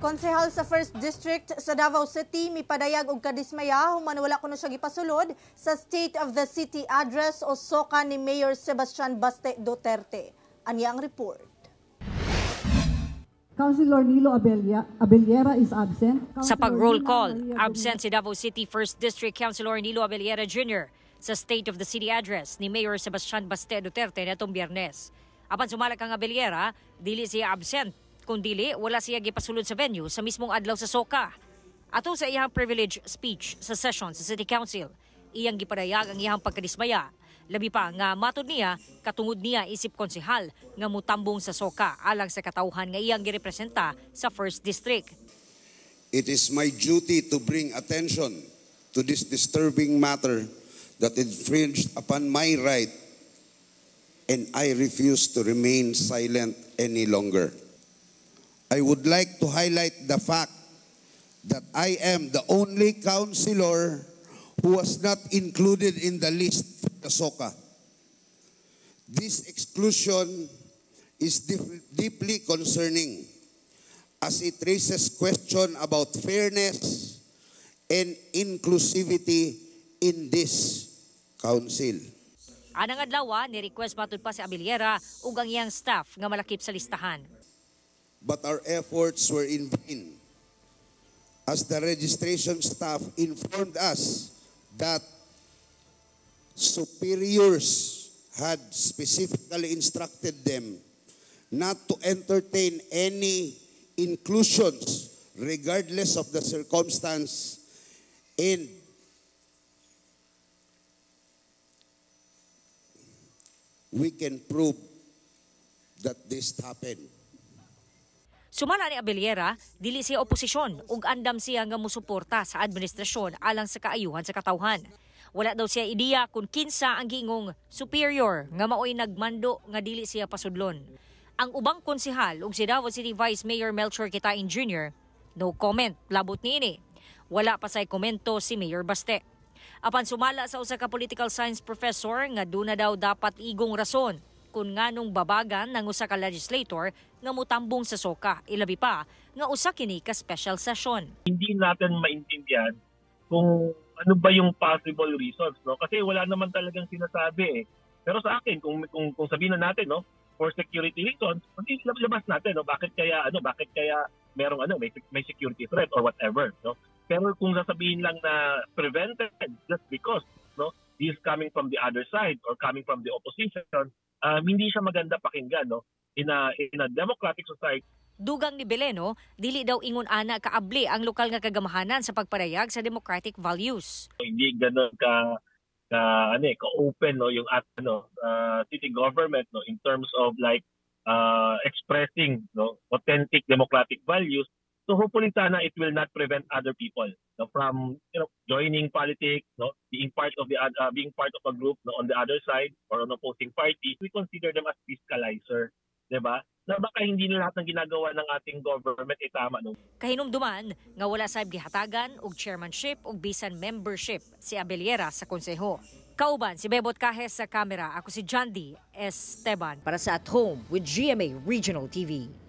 Konsehal sa 1st District sa Davao City mipadayag og kadismaya human wala kuno siya gipasulod sa State of the City Address o SOCA ni Mayor Baste Duterte. Anya ang report. Councilor Nilo Abellera is absent. Sa pag-roll call, absent si Davao City 1st District Councilor Nilo Abellera Jr. sa State of the City Address ni Mayor Baste Duterte netong Biyernes. Apan sumalak ang Abellera, dili siya absent, kundili wala siya gipasulod sa venue sa mismong adlaw sa SOCA. Ato sa iyang privilege speech sa session sa City Council, iyang gipadayag ang iyang pagkadismaya. Labi pa nga matod niya, katungod niya isip konsehal nga mutambong sa SOCA alang sa katauhan nga iyang girepresenta sa 1st District. It is my duty to bring attention to this disturbing matter that infringed upon my right, and I refuse to remain silent any longer. I would like to highlight the fact that I am the only councilor who was not included in the list for the SOCA. This exclusion is deeply concerning as it raises question about fairness and inclusivity in this council. Anang adlaw ni-request matud pa si Abellera ug ang iyang staff nga malakip sa listahan. But our efforts were in vain, as the registration staff informed us that superiors had specifically instructed them not to entertain any inclusions regardless of the circumstance, and we can prove that this happened. Sumala ni Abellera, dili siya oposisyon ug andam siya nga musuporta sa administrasyon alang sa kaayuhan sa katawhan. Wala daw siya ideya kung kinsa ang giingong superior nga maoy nagmando nga dili siya pasudlon. Ang ubang konsehal ug si Davao City Vice Mayor Melchor Kitain Jr. no comment labot niini. Wala pa say komento si Mayor Baste. Apan sumala sa usa ka political science professor nga duna daw dapat igong rason kung nganong babagan ng usa ka legislator nga mutambong sa SOCA, ilabi pa nga usa kini ka special session. Hindi natin maintindihan kung ano ba yung possible reasons, no? Kasi wala naman talagang sinasabi eh. Pero sa akin kung sabihin na natin, no, for security reasons, hindi labas natin, no, bakit kaya merong may security threat or whatever, no? Pero kung sasabihin lang na prevented just because, no, he is coming from the other side or coming from the opposition, hindi siya maganda pakinggan, no? In a democratic society. Dugang ni Beleno, dili daw ingon ana kaabli ang lokal nga kagamahanan sa pagparayag sa democratic values. Hindi ganoon ka open, no, yung city government, no, in terms of like expressing, no, authentic democratic values. So hopefully sana it will not prevent other people, no, from joining politics, no, being part of a group, no, on the other side or on opposing party. We consider them as fiscalizer, 'di ba? Na baka hindi na lahat ng ginagawa ng ating government ay tama, no. Kahinumduman nga wala sa gihatagan og chairmanship ug bisan membership si Abellera sa konseho. Kauban si Bebot Kahes sa kamera, ako si Jandy Esteban para sa At Home with GMA Regional TV.